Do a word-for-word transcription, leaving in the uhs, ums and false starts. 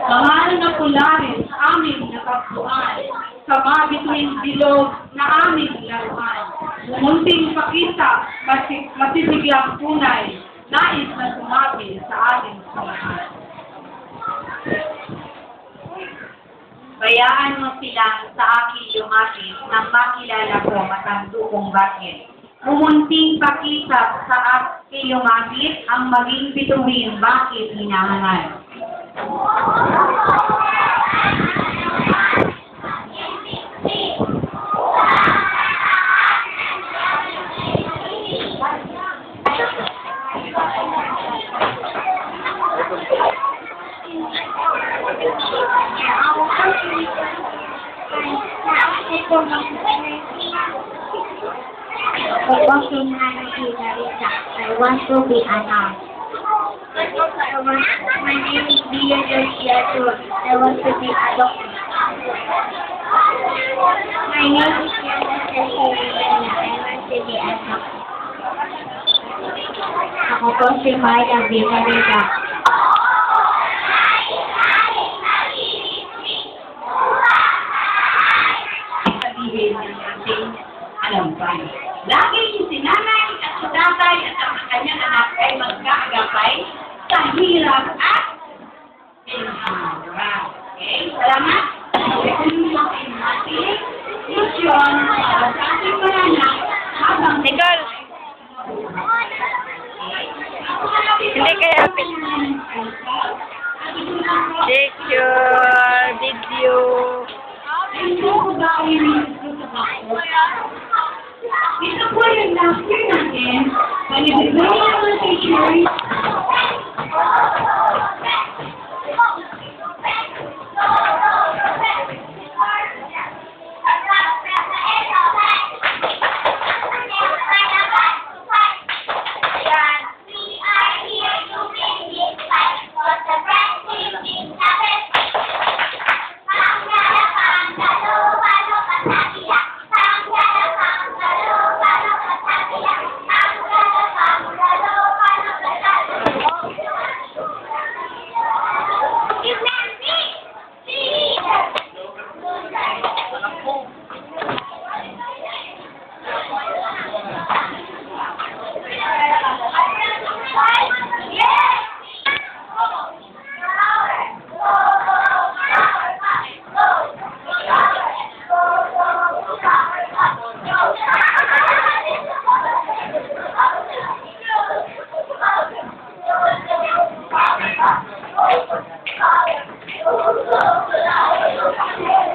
Mahal na pularis, aming nakapsuan, sama bituin bilog na aming laruan. Mumunting pakita, masig masisiglang punay, nais na sumabi sa ating samahan. Bayaan mo silang sa akin lumapit nang makilala ko matando kong bakit. Mumunting pakita sa akin lumapit ang maging bituin bakit hinahangal. I want to be Marisa. I want to be Anna. My name is Bia Joshua. I want to be a doctor. My name is Yana Serena. I want to be a doctor. Ako po si Maya Binarita. Sabihin ng ating alampay. Laging si nanay at si tatay at ang kanyang anak ay magkaagapay sa hirap at pinahirap. Okay? Salamat. Ito yung ating mission para sa ating mga anak habang Nicole! Hindi kaya picture, video. Ito po yung last year natin. Palibigay ng mga teachers. Oh,